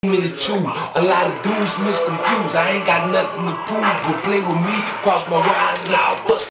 me to chew. A lot of dudes misconfused. I ain't got nothing to prove, but play with me, cross my wires and I'll bust.